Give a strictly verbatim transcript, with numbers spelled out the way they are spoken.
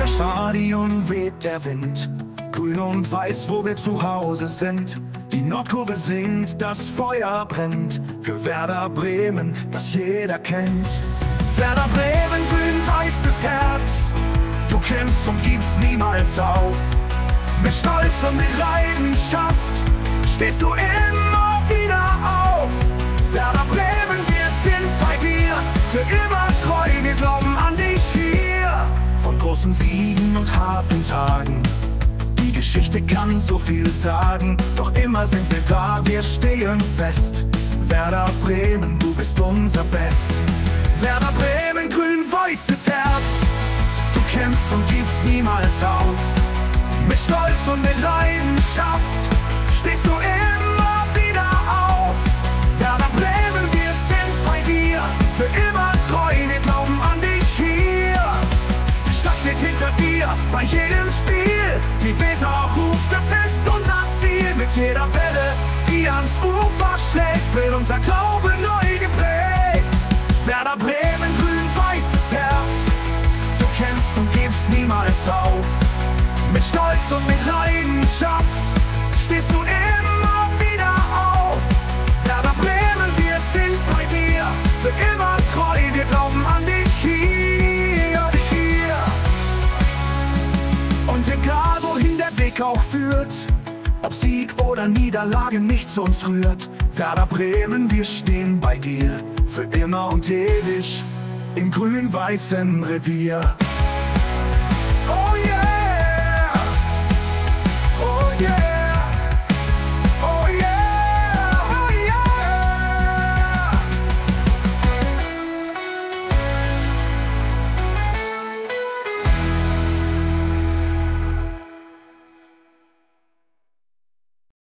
Weser Stadion weht der Wind. Grün und weiß, wo wir zu Hause sind. Die Nordkurve singt, das Feuer brennt. Für Werder Bremen, das jeder kennt. Werder Bremen, grün-weißes Herz. Du kämpfst und gibst niemals auf. Mit Stolz und mit Leidenschaft stehst du immer wieder auf. Werder Bremen, wir sind bei dir. Für immer treu, wir glauben an dich hier. Von großen Siegen und harten Tagen. Die Geschichte kann so viel sagen, doch immer sind wir da, wir stehen fest. Werder Bremen, du bist unser Best. Werder Bremen, grün-weißes Herz. Du kämpfst und gibst niemals auf. Mit Stolz und mit Leidenschaft stehst du immer wieder auf. Werder Bremen, wir sind bei dir. Für immer treu, wir glauben an dich hier. Die Stadt steht hinter dir, bei jedem Spiel. Die Weser ruft, das ist unser Ziel. Mit jeder Welle, die ans Ufer schlägt, wird unser Glaube neu geprägt. Werder Bremen, grün-weißes Herz. Du kämpfst und gibst niemals auf. Mit Stolz und mit Leidenschaft stehst du immer wieder auf. Werder Bremen, wir sind bei dir. Für immer treu, wir glauben an dich hier, dich hier. Und egal wohin der Weg auch führt, ob Sieg oder Niederlage, nichts uns rührt. Werder Bremen, wir stehen bei dir. Für immer und ewig im grün-weißen Revier.